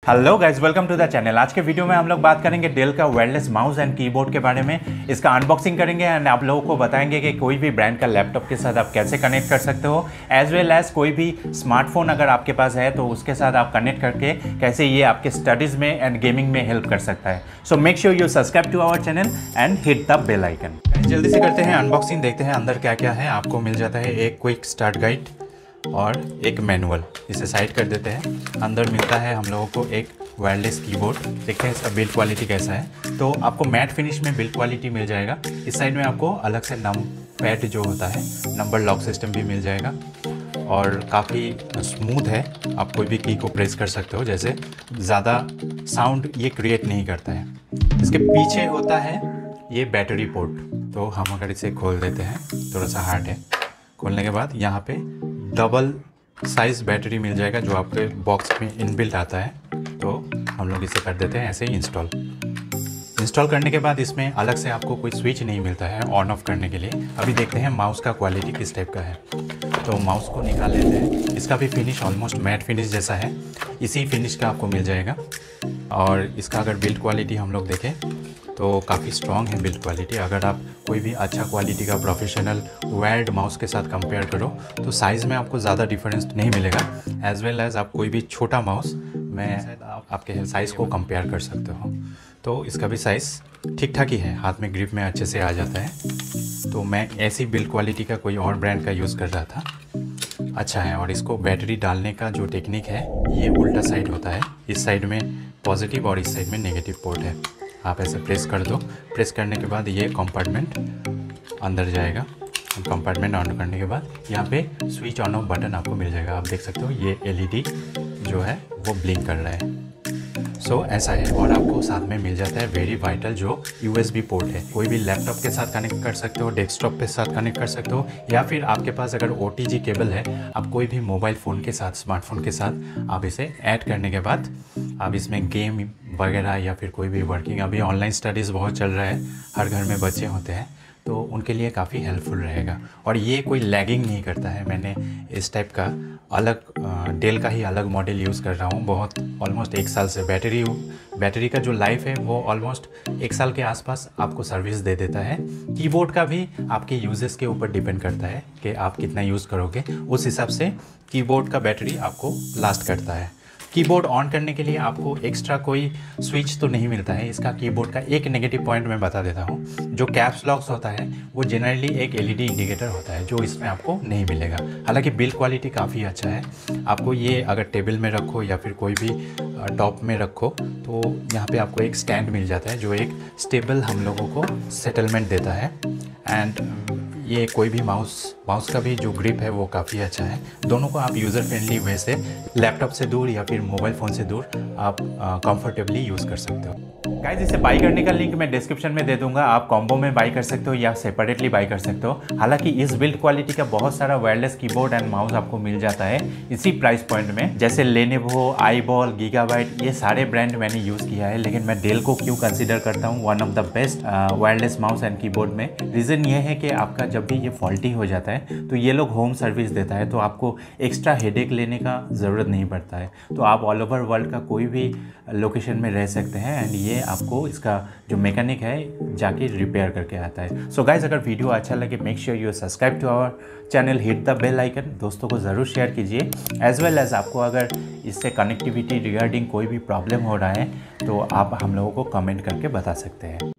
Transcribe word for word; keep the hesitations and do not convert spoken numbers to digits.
Hello guys, welcome to the channel. आज के video में हम लोग बात करेंगे डेल का वायरलेस माउस एंड कीबोर्ड के बारे में। इसका अनबॉक्सिंग करेंगे एंड आप लोगों को बताएंगे कि कोई भी ब्रांड का लैपटॉप के साथ आप कैसे कनेक्ट कर सकते हो, एज वेल एज कोई भी स्मार्टफोन अगर आपके पास है तो उसके साथ आप कनेक्ट करके कैसे ये आपके स्टडीज़ में एंड गेमिंग में हेल्प कर सकता है। So make sure you subscribe to our channel and hit the bell icon. जल्दी से करते हैं अनबॉक्सिंग, देखते हैं अंदर क्या क्या है। आपको मिल जाता है एक क्विक स्टार्ट गाइड और एक मैनुअल। इसे साइड कर देते हैं। अंदर मिलता है हम लोगों को एक वायरलेस कीबोर्ड। देखते हैं इसका बिल्ड क्वालिटी कैसा है। तो आपको मैट फिनिश में बिल्ड क्वालिटी मिल जाएगा। इस साइड में आपको अलग से नम पैड जो होता है, नंबर लॉक सिस्टम भी मिल जाएगा और काफ़ी स्मूथ है। आप कोई भी की को प्रेस कर सकते हो, जैसे ज़्यादा साउंड ये क्रिएट नहीं करता है। इसके पीछे होता है ये बैटरी पोर्ट। तो हम अगर इसे खोल देते हैं, थोड़ा सा हार्ड है। खोलने के बाद यहाँ पे डबल साइज़ बैटरी मिल जाएगा जो आपके बॉक्स में इनबिल्ट आता है। तो हम लोग इसे कर देते हैं ऐसे ही इंस्टॉल। इंस्टॉल करने के बाद इसमें अलग से आपको कोई स्विच नहीं मिलता है ऑन ऑफ करने के लिए। अभी देखते हैं माउस का क्वालिटी किस टाइप का है। तो माउस को निकाल लेते हैं। इसका भी फिनिश ऑलमोस्ट मैट फिनिश जैसा है, इसी फिनिश का आपको मिल जाएगा। और इसका अगर बिल्ड क्वालिटी हम लोग देखें तो काफ़ी स्ट्रॉन्ग है बिल्ड क्वालिटी। अगर आप कोई भी अच्छा क्वालिटी का प्रोफेशनल वायर्ड माउस के साथ कंपेयर करो तो साइज़ में आपको ज़्यादा डिफरेंस नहीं मिलेगा। एज वेल एज आप कोई भी छोटा माउस में आपके साइज़ को कंपेयर कर सकते हो। तो इसका भी साइज़ ठीक ठाक ही है, हाथ में ग्रिप में अच्छे से आ जाता है। तो मैं ऐसी बिल्ड क्वालिटी का कोई और ब्रांड का यूज़ कर रहा था, अच्छा है। और इसको बैटरी डालने का जो टेक्निक है ये उल्टा साइड होता है। इस साइड में पॉजिटिव और इस साइड में नेगेटिव पोर्ट है। आप ऐसे प्रेस कर दो। प्रेस करने के बाद ये कंपार्टमेंट अंदर जाएगा। कंपार्टमेंट ऑन करने के बाद यहाँ पे स्विच ऑन ऑफ बटन आपको मिल जाएगा। आप देख सकते हो ये एलईडी जो है वो ब्लिंक कर रहा है। सो so, ऐसा है। और आपको साथ में मिल जाता है वेरी वाइटल जो यूएसबी पोर्ट है। कोई भी लैपटॉप के साथ कनेक्ट कर सकते हो, डेस्कटॉप के साथ कनेक्ट कर सकते हो, या फिर आपके पास अगर ओटीजी केबल है, आप कोई भी मोबाइल फ़ोन के साथ, स्मार्टफोन के साथ आप इसे ऐड करने के बाद आप इसमें गेम वगैरह या फिर कोई भी वर्किंग, अभी ऑनलाइन स्टडीज़ बहुत चल रहा है, हर घर में बच्चे होते हैं, तो उनके लिए काफ़ी हेल्पफुल रहेगा। और ये कोई लैगिंग नहीं करता है। मैंने इस टाइप का अलग डेल का ही अलग मॉडल यूज़ कर रहा हूँ बहुत ऑलमोस्ट एक साल से। बैटरी बैटरी का जो लाइफ है वो ऑलमोस्ट एक साल के आसपास आपको सर्विस दे देता है। कीबोर्ड का भी आपके यूजेस के ऊपर डिपेंड करता है कि आप कितना यूज़ करोगे, उस हिसाब से कीबोर्ड का बैटरी आपको लास्ट करता है। कीबोर्ड ऑन करने के लिए आपको एक्स्ट्रा कोई स्विच तो नहीं मिलता है। इसका कीबोर्ड का एक नेगेटिव पॉइंट मैं बता देता हूँ। जो कैप्स लॉक्स होता है वो जनरली एक एलईडी इंडिकेटर होता है जो इसमें आपको नहीं मिलेगा। हालांकि बिल्ड क्वालिटी काफ़ी अच्छा है। आपको ये अगर टेबल में रखो या फिर कोई भी टॉप में रखो तो यहाँ पे आपको एक स्टैंड मिल जाता है जो एक स्टेबल हम लोगों को सेटलमेंट देता है। एंड ये कोई भी माउस माउस का भी जो ग्रिप है वो काफ़ी अच्छा है। दोनों को आप यूज़र फ्रेंडली वे से लैपटॉप से दूर या फिर मोबाइल फ़ोन से दूर आप कंफर्टेबली यूज़ कर सकते हो। गाइस, इसे बाई करने का लिंक मैं डिस्क्रिप्शन में दे दूंगा। आप कॉम्बो में बाई कर सकते हो या सेपरेटली बाई कर सकते हो। हालांकि इस बिल्ड क्वालिटी का बहुत सारा वायरलेस कीबोर्ड एंड माउस आपको मिल जाता है इसी प्राइस पॉइंट में, जैसे लेनोवो, आईबॉल, गीगाबाइट, ये सारे ब्रांड मैंने यूज़ किया है। लेकिन मैं डेल को क्यों कंसिडर करता हूँ one of the best wireless mouse and keyboard में, रीज़न ये है कि आपका जब भी ये फॉल्टी हो जाता है तो ये लोग होम सर्विस देता है, तो आपको एक्स्ट्रा हेडेक लेने का ज़रूरत नहीं पड़ता है। तो आप ऑल ओवर वर्ल्ड का कोई भी लोकेशन में रह सकते हैं एंड ये आपको इसका जो मैकेनिक है जाके रिपेयर करके आता है। सो गाइज, अगर वीडियो अच्छा लगे make sure you subscribe to our channel, hit the bell icon. दोस्तों को ज़रूर शेयर कीजिए। एज वेल एज आपको अगर इससे कनेक्टिविटी रिगार्डिंग कोई भी प्रॉब्लम हो रहा है तो आप हम लोगों को कमेंट करके बता सकते हैं।